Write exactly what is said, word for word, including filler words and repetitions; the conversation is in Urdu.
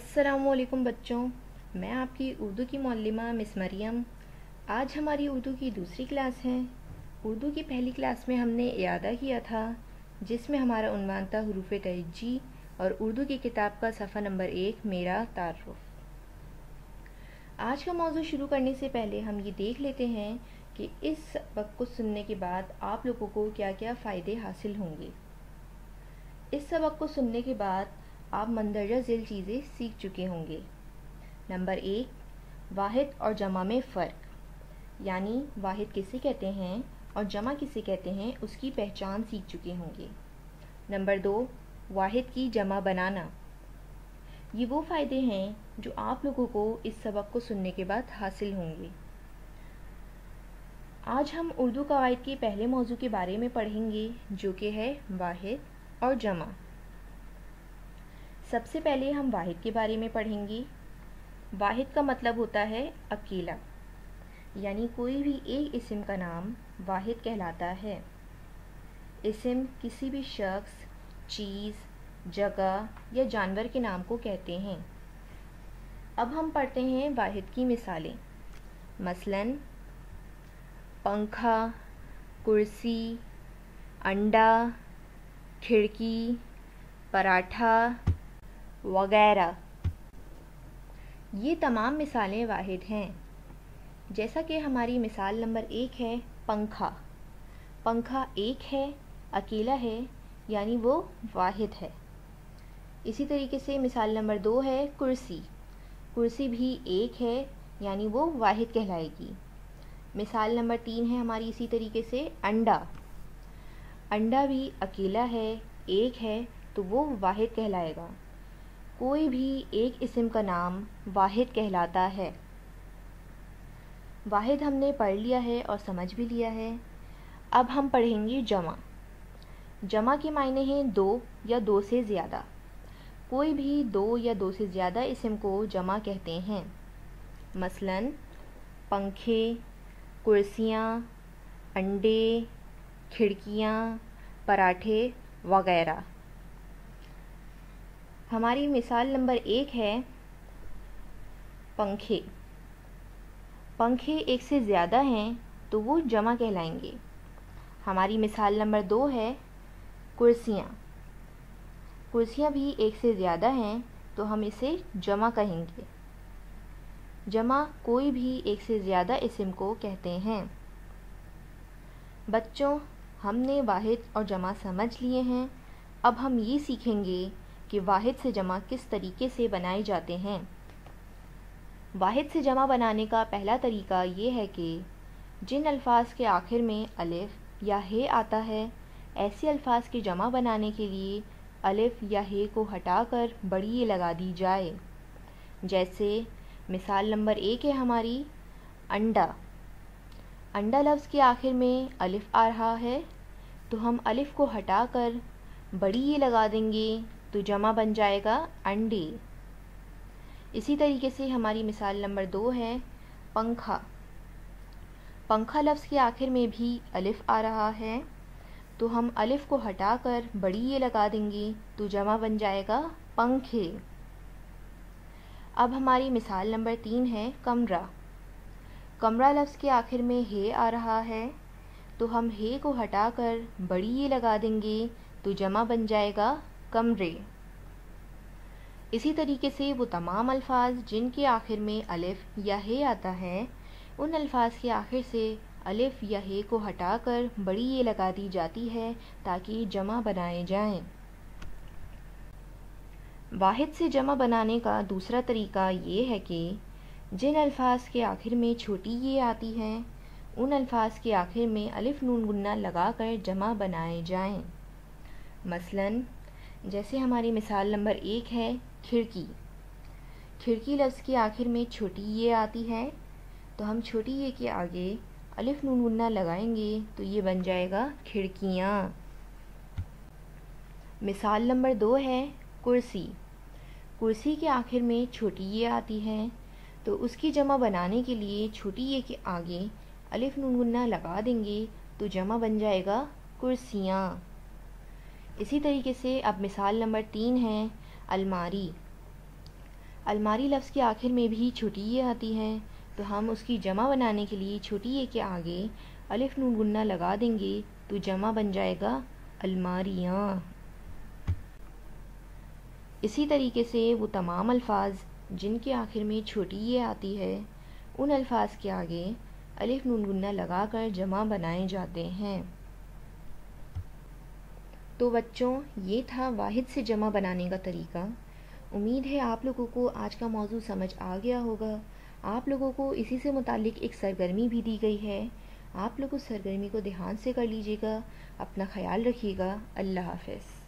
السلام علیکم بچوں، میں آپ کی اردو کی معلمہ مس مریم۔ آج ہماری اردو کی دوسری کلاس ہے۔ اردو کی پہلی کلاس میں ہم نے اعادہ کیا تھا، جس میں ہمارا عنوان تھا حروف تہجی اور اردو کی کتاب کا صفحہ نمبر ایک میرا تعارف۔ آج کا موضوع شروع کرنے سے پہلے ہم یہ دیکھ لیتے ہیں کہ اس سبق کو سننے کے بعد آپ لوگوں کو کیا کیا فائدے حاصل ہوں گے۔ اس سبق کو سننے کے بعد آپ مندرجہ ذیل چیزیں سیکھ چکے ہوں گے۔ نمبر ایک، واحد اور جمع میں فرق، یعنی واحد کسے کہتے ہیں اور جمع کسے کہتے ہیں اس کی پہچان سیکھ چکے ہوں گے۔ نمبر دو، واحد کی جمع بنانا۔ یہ وہ فائدے ہیں جو آپ لوگوں کو اس سبق کو سننے کے بعد حاصل ہوں گے۔ آج ہم اردو قواعد کے پہلے موضوع کے بارے میں پڑھیں گے، جو کہ ہے واحد اور جمع۔ سب سے پہلے ہم واحد کے بارے میں پڑھیں گے۔ واحد کا مطلب ہوتا ہے اکیلا، یعنی کوئی بھی ایک اسم کا نام واحد کہلاتا ہے۔ اسم کسی بھی شخص، چیز، جگہ یا جانور کے نام کو کہتے ہیں۔ اب ہم پڑھتے ہیں واحد کی مثالیں۔ مثلاً پنکھا، کرسی، انڈا، کھڑکی، پراٹھا وغیرہ۔ یہ تمام مثالیں واحد ہیں۔ جیسا کہ ہماری مثال نمبر ایک ہے پنکھا۔ پنکھا ایک ہے، اکیلا ہے، یعنی وہ واحد ہے۔ اسی طریقے سے مثال نمبر دو ہے کرسی۔ کرسی بھی ایک ہے، یعنی وہ واحد کہلائے گی۔ مثال نمبر تین ہے ہماری اسی طریقے سے انڈا۔ انڈا بھی اکیلا ہے، ایک ہے، تو وہ واحد کہلائے گا۔ کوئی بھی ایک اسم کا نام واحد کہلاتا ہے۔ واحد ہم نے پڑھ لیا ہے اور سمجھ بھی لیا ہے۔ اب ہم پڑھیں گے جمع۔ جمع کے معنی ہیں دو یا دو سے زیادہ۔ کوئی بھی دو یا دو سے زیادہ اسم کو جمع کہتے ہیں۔ مثلاً پنکھے، کرسیاں، انڈے، کھڑکیاں، پراٹھے وغیرہ۔ ہماری مثال نمبر ایک ہے پنکھے۔ پنکھے ایک سے زیادہ ہیں تو وہ جمع کہلائیں گے۔ ہماری مثال نمبر دو ہے کرسیاں۔ کرسیاں بھی ایک سے زیادہ ہیں تو ہم اسے جمع کہیں گے۔ جمع کوئی بھی ایک سے زیادہ اسم کو کہتے ہیں۔ بچوں، ہم نے واحد اور جمع سمجھ لیے ہیں۔ اب ہم یہ سیکھیں گے کہ واحد سے جمع کس طریقے سے بنائے جاتے ہیں۔ واحد سے جمع بنانے کا پہلا طریقہ یہ ہے کہ جن الفاظ کے آخر میں الف یا ہے آتا ہے، ایسے الفاظ کے جمع بنانے کے لیے الف یا ہے کو ہٹا کر بڑی یہ لگا دی جائے۔ جیسے مثال نمبر ایک ہے ہماری انڈا۔ انڈا لفظ کے آخر میں الف آ رہا ہے تو ہم الف کو ہٹا کر بڑی یہ لگا دیں گے تو جمع بن جائے گا انڈے۔ اسی طریقے سے ہماری مثال نمبر دو ہے پنکھا۔ پنکھا لفظ کے آخر میں بھی الف آ رہا ہے تو ہم الف کو ہٹا کر بڑی یہ لگا دیں گے تو جمع بن جائے گا پنکھے۔ اب ہماری مثال نمبر تین ہے کمرہ۔ کمرہ لفظ کے آخر میں ہے آ رہا ہے تو ہم ہے کو ہٹا کر بڑی یہ لگا دیں گے تو جمع بن جائے گا کمرے۔ اسی طریقے سے وہ تمام الفاظ جن کے آخر میں الف یا ہے آتا ہے، ان الفاظ کے آخر سے الف یا ہے کو ہٹا کر بڑی یہ لگا دی جاتی ہے تاکہ جمع بنائے جائیں۔ واحد سے جمع بنانے کا دوسرا طریقہ یہ ہے کہ جن الفاظ کے آخر میں چھوٹی یہ آتی ہے، ان الفاظ کے آخر میں الف نون گنہ لگا کر جمع بنائے جائیں۔ مثلاً جیسے ہماری مثال نمبر ایک ہے کھڑکی۔ کھڑکی لفظ کے آخر میں چھوٹی یہ آتی ہے تو ہم چھوٹی یہ کے آگے الف نون گنہ لگائیں گے تو یہ بن جائے گا کھڑکیاں۔ مثال نمبر دو ہے کرسی۔ کرسی کے آخر میں چھوٹی یہ آتی ہے تو اس کی جمع بنانے کے لیے چھوٹی یہ کے آگے الف نون گنہ لگا دیں گے تو جمع بن جائے گا کرسیاں۔ اسی طریقے سے اب مثال نمبر تین ہے الماری۔ الماری لفظ کے آخر میں بھی چھوٹی یہ آتی ہے، تو ہم اس کی جمع بنانے کے لیے چھوٹی یہ کے آگے الف نون گنہ لگا دیں گے تو جمع بن جائے گا الماریاں۔ اسی طریقے سے وہ تمام الفاظ جن کے آخر میں چھوٹی یہ آتی ہے ان الفاظ کے آگے الف نون گنہ لگا کر جمع بنائے جاتے ہیں۔ تو بچوں یہ تھا واحد سے جمع بنانے کا طریقہ۔ امید ہے آپ لوگوں کو آج کا موضوع سمجھ آ گیا ہوگا۔ آپ لوگوں کو اسی سے متعلق ایک سرگرمی بھی دی گئی ہے، آپ لوگ اس سرگرمی کو دھیان سے کر لیجیے گا۔ اپنا خیال رکھیے گا۔ اللہ حافظ۔